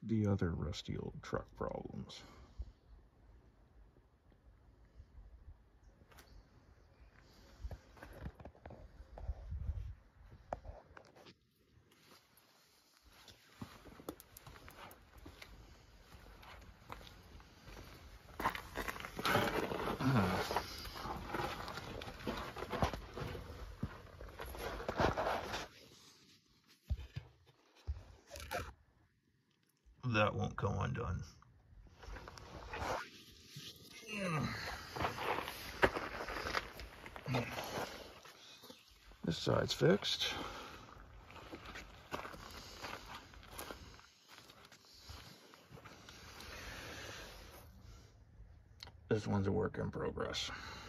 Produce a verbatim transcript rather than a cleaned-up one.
the other rusty old truck problems. That won't go undone. This side's fixed. This one's a work in progress.